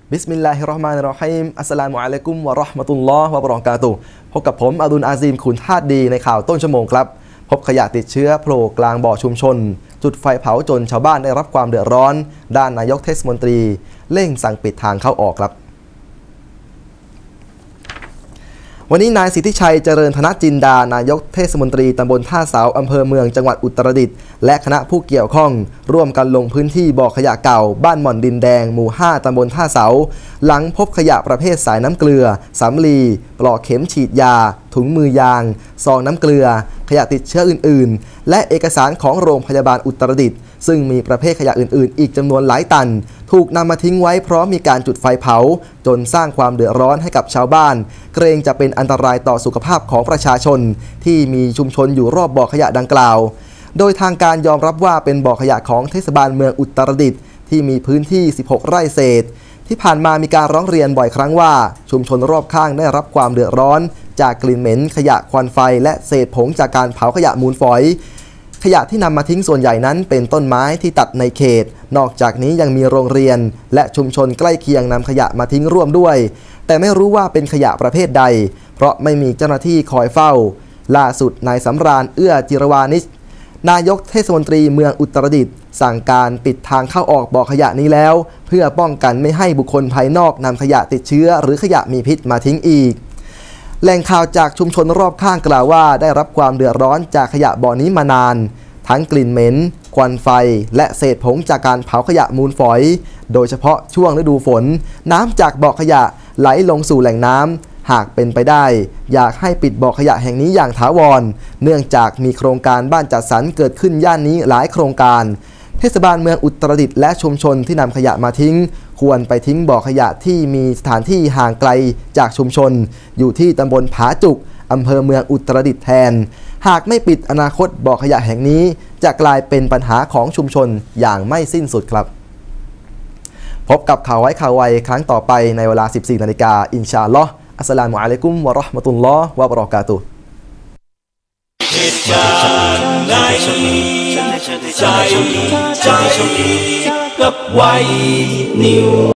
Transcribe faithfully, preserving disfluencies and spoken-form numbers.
บิสมิลลาฮิรเราะห์มานิรเราะฮีมอัสสลามุอะลัยกุมวะเราะห์มะตุลลอฮ์วะบะเราะกาตุฮ์พบกับผมอดุลอาซีมขุนธาตุดีในข่าวต้นชั่วโมงครับพบขยะติดเชื้อโผล่กลางบ่อชุมชนจุดไฟเผาจนชาวบ้านได้รับความเดือดร้อนด้านนายกเทศมนตรีเร่งสั่งปิดทางเข้าออกครับวันนี้นายสิทธิชัยเจริญธนจินดานายกเทศมนตรีตำบลท่าเสาอำเภอเมืองจังหวัดอุตรดิตถ์และคณะผู้เกี่ยวข้องร่วมกันลงพื้นที่บ่อขยะเก่าบ้านหม่อนดินแดงหมู่ห้าตำบลท่าเสาหลังพบขยะประเภทสายน้ำเกลือสำลีปลอกเข็มฉีดยาถุงมือยางซองน้ำเกลือขยะติดเชื้ออื่นๆและเอกสารของโรงพยาบาลอุตรดิตถ์ซึ่งมีประเภทขยะอื่นๆอีกจำนวนหลายตันถูกนำมาทิ้งไว้พร้อมมีการจุดไฟเผาจนสร้างความเดือดร้อนให้กับชาวบ้านเกรงจะเป็นอันตรายต่อสุขภาพของประชาชนที่มีชุมชนอยู่รอบบ่อขยะดังกล่าวโดยทางการยอมรับว่าเป็นบ่อขยะของเทศบาลเมืองอุตรดิตถ์ที่มีพื้นที่สิบหกไร่เศษที่ผ่านมามีการร้องเรียนบ่อยครั้งว่าชุมชนรอบข้างได้รับความเดือดร้อนจากกลิ่นเหม็นขยะควันไฟและเศษผงจากการเผาขยะมูลฝอยขยะที่นำมาทิ้งส่วนใหญ่นั้นเป็นต้นไม้ที่ตัดในเขตนอกจากนี้ยังมีโรงเรียนและชุมชนใกล้เคียงนำขยะมาทิ้งร่วมด้วยแต่ไม่รู้ว่าเป็นขยะประเภทใดเพราะไม่มีเจ้าหน้าที่คอยเฝ้าล่าสุดนายสำราญเอื้อจิรวานิชนายกเทศมนตรีเมืองอุตรดิตถ์สั่งการปิดทางเข้าออกบ่อขยะนี้แล้วเพื่อป้องกันไม่ให้บุคคลภายนอกนำขยะติดเชื้อหรือขยะมีพิษมาทิ้งอีกแหล่งข่าวจากชุมชนรอบข้างกล่าวว่าได้รับความเดือดร้อนจากขยะบ่อนี้มานานทั้งกลิ่นเหม็นควันไฟและเศษผงจากการเผาขยะมูลฝอยโดยเฉพาะช่วงฤดูฝนน้ำจากบ่อขยะไหลลงสู่แหล่งน้ำหากเป็นไปได้อยากให้ปิดบ่อขยะแห่งนี้อย่างถาวรเนื่องจากมีโครงการบ้านจัดสรรเกิดขึ้นย่านนี้หลายโครงการเทศบาลเมืองอุตรดิตถ์และชุมชนที่นำขยะมาทิ้งควรไปทิ้งบ่อขยะที่มีสถานที่ห่างไกลจากชุมชนอยู่ที่ตำบลผาจุกอำเภอเมืองอุตรดิตถ์แทนหากไม่ปิดอนาคตบ่อขยะแห่งนี้จะกลายเป็นปัญหาของชุมชนอย่างไม่สิ้นสุดครับพบกับข่าวไว้ข่าวไวครั้งต่อไปในเวลา สิบสี่ นาฬิกาอินชาอัลลอฮ์อัสสลามุอะลัยกุมวะเราะห์มะตุลลอฮ์วะบะเราะกาตุฮ์เหตุการณ์ในใจใจกับไวนิว